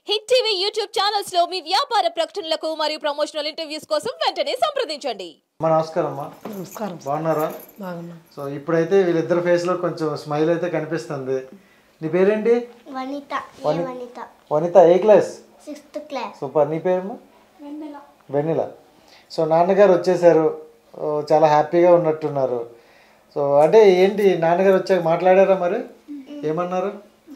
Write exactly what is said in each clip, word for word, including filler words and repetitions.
Hit TV YouTube channels లో మీ వ్యాపార ప్రకటనలకు మరియు ప్రమోషనల్ ఇంటర్వ్యూస్ కోసం వెంటనే సంప్రదించండి. అమ్మా నమస్కారం అమ్మా. నమస్కారం. బాగున్నారా? బాగున్నా. సో ఇప్పుడైతే వీళ్ళిద్దరు ఫేస్ లో కొంచెం స్మైల్ అయితే కనిపిస్తుంది. నీ పేరేంటి? వనిత. వనిత. వనిత ఏ క్లాస్? Sixth class. సూపర్. నీ పేరు? వెన్నెల. వెన్నెల. సో నాన్నగారు వచ్చేసారు, చాలా హ్యాపీగా ఉన్నట్టున్నారు. సో అంటే ఏంటి నాన్నగారు వచ్చాక మాట్లాడారా మరి? ఏమన్నారు?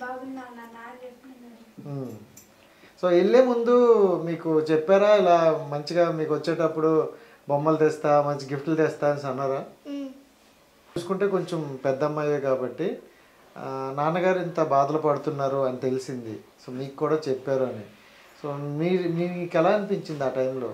సో వెళ్ళే ముందు మీకు చెప్పారా ఇలా మంచిగా మీకు వచ్చేటప్పుడు బొమ్మలు తెస్తా మంచి గిఫ్ట్లు తెస్తా అని అన్నారా? చూసుకుంటే కొంచెం పెద్ద అమ్మాయి కాబట్టి నాన్నగారు ఇంత బాధలు పడుతున్నారు అని తెలిసింది. సో మీకు కూడా చెప్పారు అని. సో మీ మీకు ఎలా అనిపించింది ఆ టైంలో?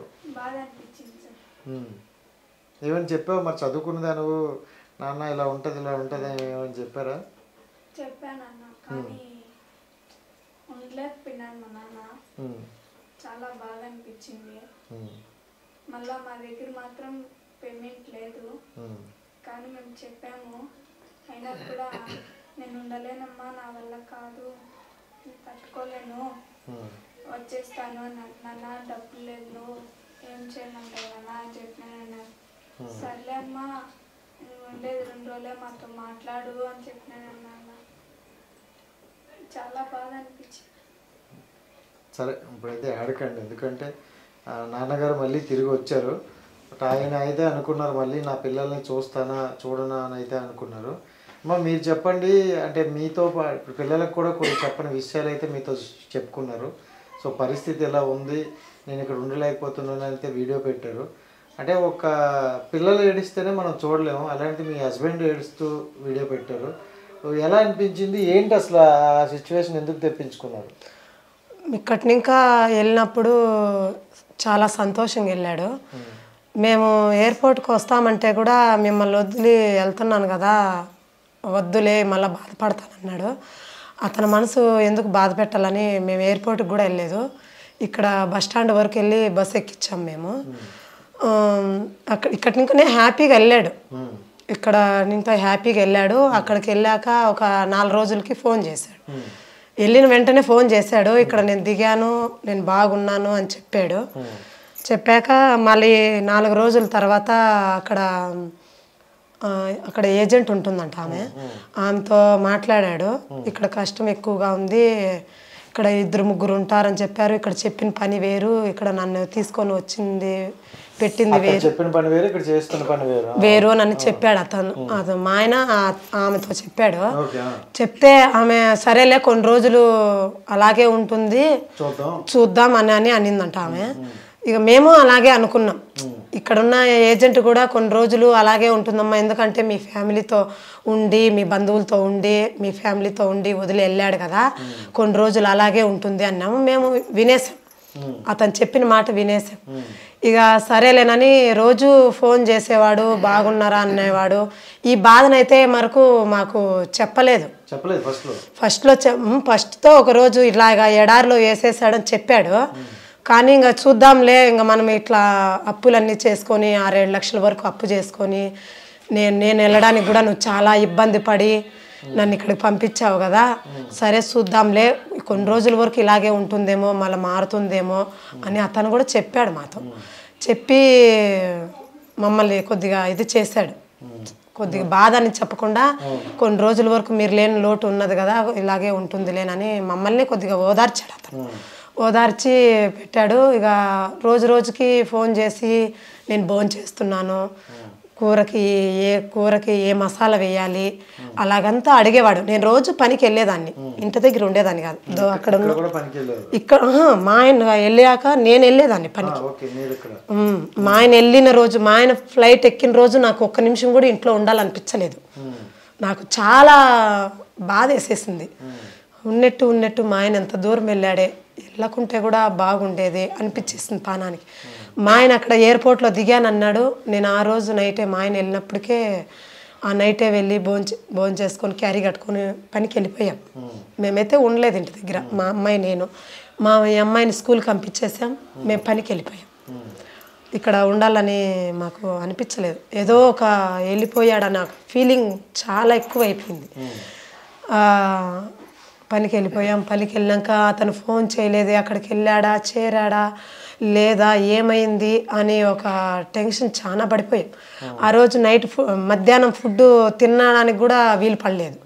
ఏమని చెప్పావు మరి? చదువుకున్నదా నువ్వు? నాన్న ఇలా ఉంటుంది ఇలా ఉంటుంది ఏమని చెప్పారా? చెప్పానన్నా, కానీ ఉండలేకపోయినాను. మా నాన్న చాలా బాగా అనిపించింది. మళ్ళా మా దగ్గర మాత్రం పేమెంట్ లేదు, కానీ మేము చెప్పాము. అయినా కూడా నేను ఉండలేనమ్మా, నా వల్ల కాదు, తట్టుకోలేను, వచ్చేస్తాను నాన్న, డబ్బులు లేదు, ఏం చేయమంటావు నాన్న అని చెప్పినాను. సర్లే అమ్మా, నువ్వు ఉండేది రెండు రోజులే, మాతో మాట్లాడు అని చెప్పినాను నాన్న. చాలా బాగా అనిపించింది. సరే ఇప్పుడైతే ఆడకండి, ఎందుకంటే నాన్నగారు మళ్ళీ తిరిగి వచ్చారు. బట్ ఆయన అయితే అనుకున్నారు మళ్ళీ నా పిల్లల్ని చూస్తానా చూడనా అని అయితే అనుకున్నారు. అమ్మ మీరు చెప్పండి, అంటే మీతో ఇప్పుడు పిల్లలకు కూడా కొన్ని చెప్పని విషయాలు అయితే మీతో చెప్పుకున్నారు. సో పరిస్థితి ఎలా ఉంది, నేను ఇక్కడ ఉండలేకపోతున్నాను అయితే వీడియో పెట్టారు. అంటే ఒక పిల్లలు ఏడిస్తేనే మనం చూడలేము, అలాంటి మీ హస్బెండ్ ఏడుస్తూ వీడియో పెట్టారు. ఎలా అనిపించింది ఏంటి అసలు ఆ సిచ్యువేషన్, ఎందుకు తెప్పించుకున్నారు? ఇక్కడి ఇంకా వెళ్ళినప్పుడు చాలా సంతోషంగా వెళ్ళాడు. మేము ఎయిర్పోర్ట్కి వస్తామంటే కూడా మిమ్మల్ని వదిలి వెళ్తున్నాను కదా, వద్దులే మళ్ళీ బాధపడతానన్నాడు. అతని మనసు ఎందుకు బాధ పెట్టాలని మేము ఎయిర్పోర్ట్కి కూడా వెళ్ళలేదు. ఇక్కడ బస్ స్టాండ్ వరకు వెళ్ళి బస్ ఎక్కించాం మేము. అక్కడ ఇక్కడి ఇంకనే హ్యాపీగా వెళ్ళాడు. ఇక్కడ ఇంత హ్యాపీగా వెళ్ళాడు. అక్కడికి వెళ్ళాక ఒక నాలుగు రోజులకి ఫోన్ చేశాడు. వెళ్ళిన వెంటనే ఫోన్ చేశాడు, ఇక్కడ నేను దిగాను, నేను బాగున్నాను అని చెప్పాడు. చెప్పాక మళ్ళీ నాలుగు రోజుల తర్వాత అక్కడ అక్కడ ఏజెంట్ ఉంటుందంట, ఆమె ఆమెతో మాట్లాడాడు. ఇక్కడ కష్టం ఎక్కువగా ఉంది, ఇక్కడ ఇద్దరు ముగ్గురు ఉంటారని చెప్పారు, ఇక్కడ చెప్పిన పని వేరు, ఇక్కడ నన్ను తీసుకొని వచ్చింది పెట్టింది వేరు, చెప్పిన పని వేరు, ఇక్కడ చేస్తున్న పని వేరు వేరు అని చెప్పాడు అతను. అది మా ఆయన ఆమెతో చెప్పాడు. చెప్తే ఆమె సరేలే కొన్ని రోజులు అలాగే ఉంటుంది చూద్దాం అని అని అనిందంట ఆమె. ఇక మేము అలాగే అనుకున్నాం. ఇక్కడున్న ఏజెంట్ కూడా కొన్ని రోజులు అలాగే ఉంటుందమ్మా, ఎందుకంటే మీ ఫ్యామిలీతో ఉండి మీ బంధువులతో ఉండి మీ ఫ్యామిలీతో ఉండి వదిలి వెళ్ళాడు కదా, కొన్ని రోజులు అలాగే ఉంటుంది అన్నాము. మేము వినేసాం, అతను చెప్పిన మాట వినేసాం. ఇక సరేలేనని రోజు ఫోన్ చేసేవాడు, బాగున్నారా అనేవాడు. ఈ బాధనైతే మరకు మాకు చెప్పలేదు. ఫస్ట్లో ఫస్ట్తో ఒకరోజు ఇలాగా ఎడారిలో వేసేసాడని చెప్పాడు. కానీ ఇంకా చూద్దాంలే, ఇంకా మనం ఇట్లా అప్పులన్నీ చేసుకొని ఆరేడు లక్షల వరకు అప్పు చేసుకొని నేను నేను వెళ్ళడానికి కూడా నువ్వు చాలా ఇబ్బంది పడి నన్ను ఇక్కడికి పంపించావు కదా, సరే చూద్దాంలే, కొన్ని రోజుల వరకు ఇలాగే ఉంటుందేమో మళ్ళీ మారుతుందేమో అని అతను కూడా చెప్పాడు మాతో. చెప్పి మమ్మల్ని కొద్దిగా ఇది చేశాడు, కొద్దిగా బాధ అని చెప్పకుండా కొన్ని రోజుల వరకు మీరు లేని లోటు ఉన్నది కదా, ఇలాగే ఉంటుందిలేనని మమ్మల్ని కొద్దిగా ఓదార్చాడు అతను. ఓదార్చి పెట్టాడు. ఇక రోజు రోజుకి ఫోన్ చేసి నేను భోజనం చేస్తున్నాను, కూరకి ఏ కూరకి ఏ మసాలా వేయాలి అలాగంతా అడిగేవాడు. నేను రోజు పనికి వెళ్ళేదాన్ని, ఇంటి దగ్గర ఉండేదాన్ని కాదు. అక్కడ ఇక్కడ మా ఆయన వెళ్ళాక నేను వెళ్ళేదాన్ని పనికి. మా ఆయన వెళ్ళిన రోజు, మా ఆయన ఫ్లైట్ ఎక్కిన రోజు నాకు ఒక్క నిమిషం కూడా ఇంట్లో ఉండాలనిపించలేదు. నాకు చాలా బాధ వేసేసింది. ఉన్నట్టు ఉన్నట్టు మా ఆయన ఎంత దూరం వెళ్ళాడే, వెళ్ళకుంటే కూడా బాగుండేది అనిపించేసింది పానానికి. మా ఆయన అక్కడ ఎయిర్పోర్ట్లో దిగానన్నాడు. నేను ఆ రోజు నైటే మా ఆయన వెళ్ళినప్పటికే ఆ నైటే వెళ్ళి భోంచే భోజనం చేసుకొని క్యారీ కట్టుకొని పనికి వెళ్ళిపోయాం. మేమైతే ఉండలేదు ఇంటి దగ్గర, మా అమ్మాయి నేను. మా అమ్మాయిని స్కూల్కి పంపించేసాం, మేము పనికి వెళ్ళిపోయాం. ఇక్కడ ఉండాలని మాకు అనిపించలేదు, ఏదో ఒక వెళ్ళిపోయాడన్న ఫీలింగ్ చాలా ఎక్కువ అయిపోయింది. పనికి వెళ్ళిపోయాం. పనికి వెళ్ళాక అతను ఫోన్ చేయలేదు, అక్కడికి వెళ్ళాడా చేరాడా లేదా ఏమైంది అని ఒక టెన్షన్ చాలా పడిపోయాం. ఆ రోజు నైట్ ఫు మధ్యాహ్నం ఫుడ్ తినడానికి కూడా వీలు పడలేదు.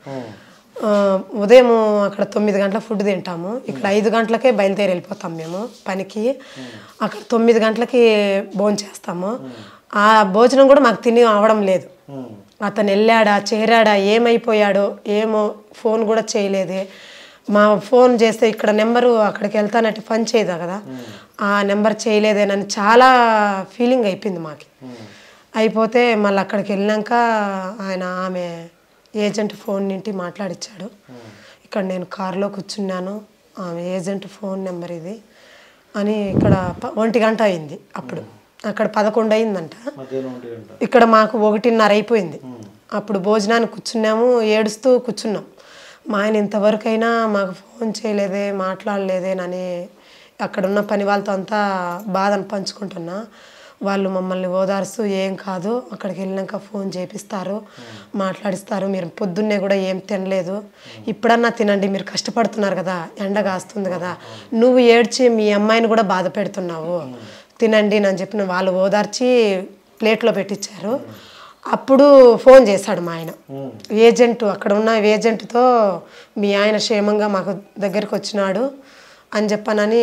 ఉదయం అక్కడ తొమ్మిది గంటల ఫుడ్ తింటాము, ఇక్కడ ఐదు గంటలకే బయలుదేరి వెళ్ళిపోతాం మేము పనికి. అక్కడ తొమ్మిది గంటలకి భోజనం చేస్తాము. ఆ భోజనం కూడా మాకు తిని అవడం లేదు. అతను వెళ్ళాడా చేరాడా ఏమైపోయాడో ఏమో ఫోన్ కూడా చేయలేదే. మా ఫోన్ చేస్తే ఇక్కడ నెంబరు అక్కడికి వెళ్తానంటే పని చేయదా కదా, ఆ నెంబర్ చేయలేదేనని చాలా ఫీలింగ్ అయిపోయింది మాకు. అయిపోతే మళ్ళీ అక్కడికి వెళ్ళాక ఆయన ఆమె ఏజెంట్ ఫోన్ నింటి మాట్లాడిచ్చాడు. ఇక్కడ నేను కారులో కూర్చున్నాను, ఆమె ఏజెంట్ ఫోన్ నెంబర్ ఇది అని. ఇక్కడ ఒంటి గంట అయింది అప్పుడు, అక్కడ పదకొండు అయిందంట, ఇక్కడ మాకు ఒకటిన్నర అయిపోయింది. అప్పుడు భోజనానికి కూర్చున్నాము, ఏడుస్తూ కూర్చున్నాం. మా ఆయన ఇంతవరకైనా మాకు ఫోన్ చేయలేదే మాట్లాడలేదేనని అక్కడున్న పని వాళ్ళతో అంతా బాధను పంచుకుంటున్నా. వాళ్ళు మమ్మల్ని ఓదార్స్తూ ఏం కాదు అక్కడికి వెళ్ళాక ఫోన్ చేపిస్తారు మాట్లాడిస్తారు, మీరు పొద్దున్నే కూడా ఏం తినలేదు ఇప్పుడన్నా తినండి, మీరు కష్టపడుతున్నారు కదా ఎండ కాస్తుంది కదా, నువ్వు ఏడ్చి మీ అమ్మాయిని కూడా బాధ పెడుతున్నావు తినండి అని చెప్పిన వాళ్ళు ఓదార్చి ప్లేట్లో పెట్టించారు. అప్పుడు ఫోన్ చేశాడు మా ఆయన ఏజెంట్, అక్కడ ఉన్న ఏజెంట్తో మీ ఆయన క్షేమంగా మాకు దగ్గరికి వచ్చినాడు అని చెప్పానని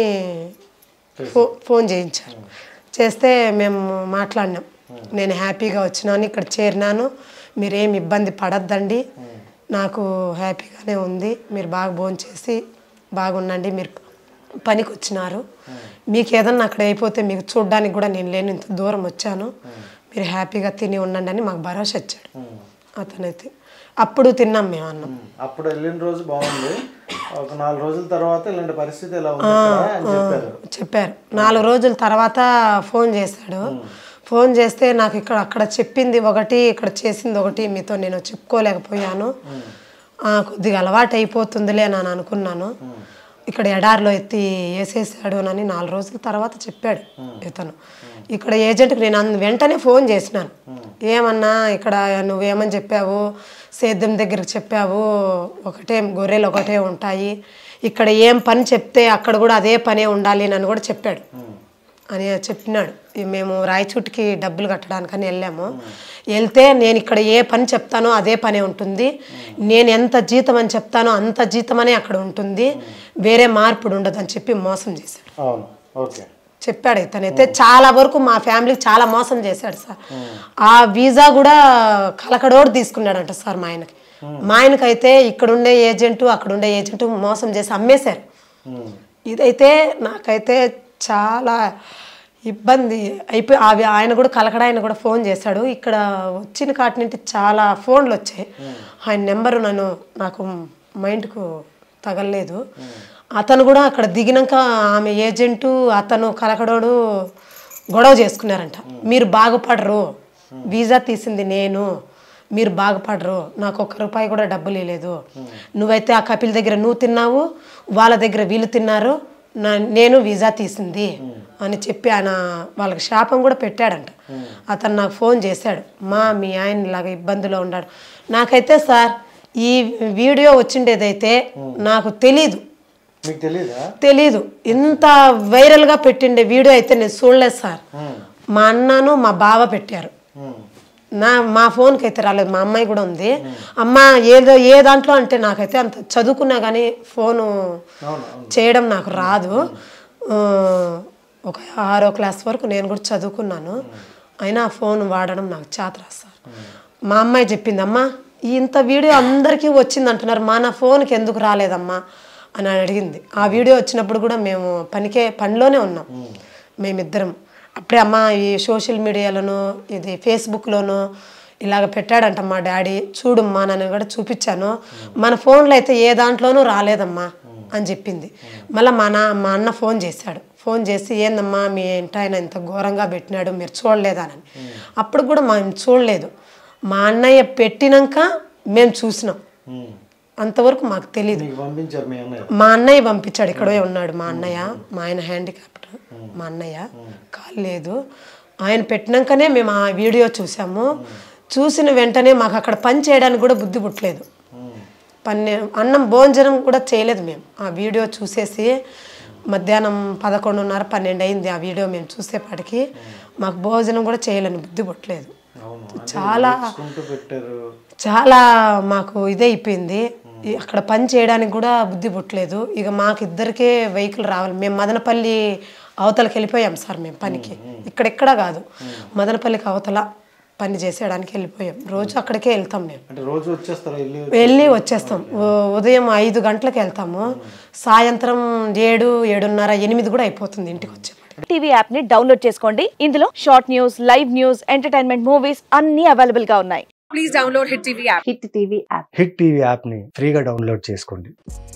ఫో ఫోన్ చేయించారు. చేస్తే మేము మాట్లాడినాం, నేను హ్యాపీగా వచ్చినాను, ఇక్కడ చేరినాను, మీరేం ఇబ్బంది పడద్దండి, నాకు హ్యాపీగానే ఉంది, మీరు బాగా భోజనం చేసి బాగుండండి, మీరు పనికి వచ్చినారు, మీకు ఏదన్నా అక్కడ అయిపోతే మీకు చూడడానికి కూడా నేను లేని ఇంత దూరం వచ్చాను, మీరు హ్యాపీగా తిని ఉండండి అని మాకు భరోసా ఇచ్చాడు అతనైతే. అప్పుడు తిన్నాం మేము అన్నం. అప్పుడు వెళ్ళిన రోజు బాగుంది, ఒక నాలుగు రోజుల తర్వాత ఇలాంటి పరిస్థితి ఎలా ఉంది అని చెప్పారు చెప్పారు నాలుగు రోజుల తర్వాత ఫోన్ చేశాడు. ఫోన్ చేస్తే నాకు ఇక్కడ అక్కడ చెప్పింది ఒకటి ఇక్కడ చేసింది ఒకటి మీతో నేను చెప్పుకోలేకపోయాను, కొద్దిగా అలవాటు అయిపోతుందిలే అని అనుకున్నాను, ఇక్కడ ఎడారిలో ఎత్తి వేసేసాడు అని నాలుగు రోజుల తర్వాత చెప్పాడు ఇతను. ఇక్కడ ఏజెంట్కి నేను అన్న వెంటనే ఫోన్ చేసినాను, ఏమన్నా ఇక్కడ నువ్వేమని చెప్పావు, సేద్యం దగ్గరికి చెప్పావు, ఒకటే గొర్రెలు ఒకటే ఉంటాయి, ఇక్కడ ఏం పని చెప్తే అక్కడ కూడా అదే పనే ఉండాలి అని కూడా చెప్పాడు అని చెప్పినాడు. మేము రాయచూటికి డబ్బులు కట్టడానికని వెళ్ళాము, వెళ్తే నేను ఇక్కడ ఏ పని చెప్తానో అదే పనే ఉంటుంది, నేను ఎంత జీతం అని చెప్తానో అంత జీతం అనే అక్కడ ఉంటుంది, వేరే మార్పుడు ఉండదు అని చెప్పి మోసం చేశాడు చెప్పాడు. ఇతనైతే చాలా వరకు మా ఫ్యామిలీకి చాలా మోసం చేశాడు సార్. ఆ వీసా కూడా కలకడోడు తీసుకున్నాడంట సార్ మా ఆయనకి. మా ఆయనకైతే ఇక్కడుండే ఏజెంటు అక్కడుండే ఏజెంటు మోసం చేసి అమ్మేశారు. ఇదైతే నాకైతే చాలా ఇబ్బంది అయిపోయి అవి ఆయన కూడా కలకడ ఆయన కూడా ఫోన్ చేశాడు. ఇక్కడ వచ్చిన కాటి నుండి చాలా ఫోన్లు వచ్చాయి, ఆయన నెంబరు నన్ను నాకు మైండ్కు తగలలేదు. అతను కూడా అక్కడ దిగినాక ఆమె ఏజెంటు అతను కలకడోడు గొడవ చేసుకున్నారంట, మీరు బాగుపడరు, వీసా తీసింది నేను, మీరు బాగుపడరు, నాకు ఒక్క రూపాయి కూడా డబ్బులు ఇవ్వలేదు, నువ్వైతే ఆ కపిల్ దగ్గర నువ్వు తిన్నావు, వాళ్ళ దగ్గర వీళ్ళు తిన్నారు, నా నేను వీసా తీసింది అని చెప్పి ఆయన వాళ్ళకి శాపం కూడా పెట్టాడంట. అతను నాకు ఫోన్ చేశాడు, మా మీ ఆయన ఇలాగ ఇబ్బందిలో ఉన్నాడు. నాకైతే సార్ ఈ వీడియో వచ్చిండేదైతే నాకు తెలీదు తెలీదు ఇంత వైరల్గా పెట్టిండే వీడియో అయితే నేను చూడలేదు సార్. మా అన్నను మా బావ పెట్టారు, నా మా ఫోన్కి అయితే రాలేదు, మా అమ్మాయి కూడా ఉంది. అమ్మ ఏదో ఏ దాంట్లో అంటే నాకైతే అంత చదువుకున్నా కానీ ఫోను చేయడం నాకు రాదు, ఒక ఆరో క్లాస్ వరకు నేను కూడా చదువుకున్నాను, అయినా ఫోన్ వాడడం నాకు చేత రాదు సార్. మా అమ్మాయి చెప్పింది, అమ్మ ఇంత వీడియో అందరికీ వచ్చింది అంటున్నారు, మా నా ఫోన్కి ఎందుకు రాలేదమ్మా అని అడిగింది. ఆ వీడియో వచ్చినప్పుడు కూడా మేము పనికే పనిలోనే ఉన్నాం మేమిద్దరం. అప్పుడే అమ్మ ఈ సోషల్ మీడియాలోనూ ఇది ఫేస్బుక్లోనూ ఇలాగ పెట్టాడంట మా డాడీ, చూడమ్మా నన్ను కూడా చూపించాను, మన ఫోన్లో అయితే ఏ దాంట్లోనూ రాలేదమ్మా అని చెప్పింది. మళ్ళీ మా నా మా అన్న ఫోన్ చేశాడు, ఫోన్ చేసి ఏందమ్మా మీ ఇంటి ఆయన ఇంత ఘోరంగా పెట్టినాడు మీరు చూడలేదానని. అప్పుడు కూడా మేము చూడలేదు, మా అన్నయ్య పెట్టినాక మేము చూసినాం, అంతవరకు మాకు తెలియదు. మా అన్నయ్య పంపించాడు, ఇక్కడే ఉన్నాడు మా అన్నయ్య, మా ఆయన హ్యాండిక్యాప్డ్ మా అన్నయ్య, కాలు లేదు, ఆయన పెట్టినాకనే మేము ఆ వీడియో చూసాము. చూసిన వెంటనే మాకు అక్కడ పని చేయడానికి కూడా బుద్ధి పుట్టలేదు, పన్నె అన్నం భోజనం కూడా చేయలేదు మేము ఆ వీడియో చూసేసి మధ్యాహ్నం పదకొండున్నర పన్నెండు అయింది ఆ వీడియో మేము చూసేపాటికి మాకు భోజనం కూడా చేయలేని బుద్ధి పుట్టలేదు చాలా చాలా మాకు ఇదే అయిపోయింది అక్కడ పని చేయడానికి కూడా బుద్ధి పుట్టలేదు ఇక మాకు ఇద్దరికే వెహికల్ రావాలి మేము మదనపల్లి అవతలకి వెళ్ళిపోయాం సార్ మేము పనికి ఇక్కడెక్కడ కాదు మదనపల్లికి అవతల పని చేసేయడానికి వెళ్ళిపోయాం రోజు అక్కడికే వెళ్తాం మేము రోజు వచ్చేస్తారు వెళ్ళి వచ్చేస్తాం ఉదయం ఐదు గంటలకు వెళ్తాము సాయంత్రం ఏడు ఏడున్నర ఎనిమిది కూడా అయిపోతుంది ఇంటికి వచ్చే టీవీ యాప్ ని డౌన్లోడ్ చేసుకోండి ఇందులో short news live news entertainment movies అన్ని అవైలబుల్ గా ఉన్నాయి please download hit TV app hit TV app hit TV app ని ఫ్రీగా డౌన్లోడ్ చేసుకోండి.